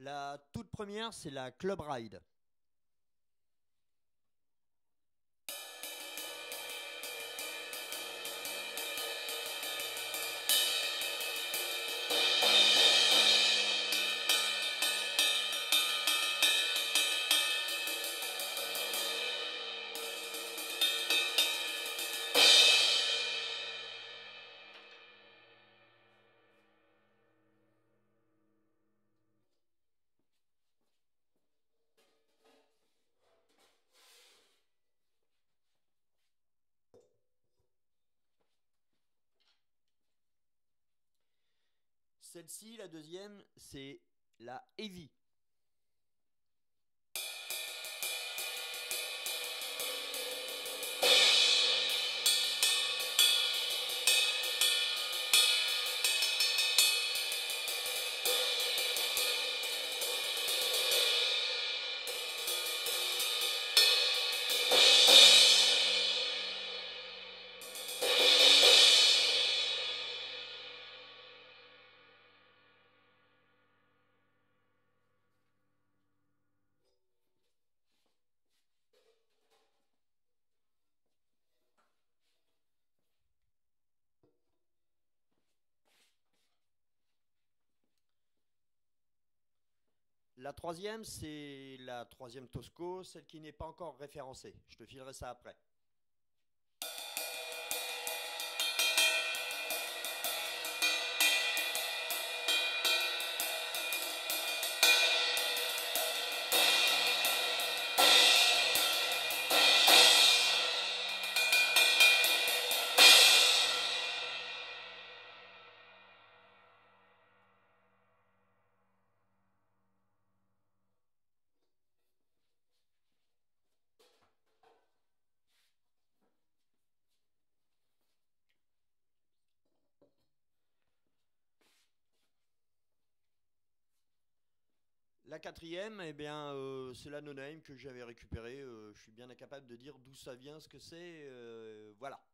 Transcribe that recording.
La toute première, c'est la Club Ride. Celle-ci, la deuxième, c'est la Heavy. La troisième, c'est la troisième Tosco, celle qui n'est pas encore référencée. Je te filerai ça après. La quatrième, eh bien, c'est la no-name que j'avais récupérée. Je suis bien incapable de dire d'où ça vient, ce que c'est. Voilà.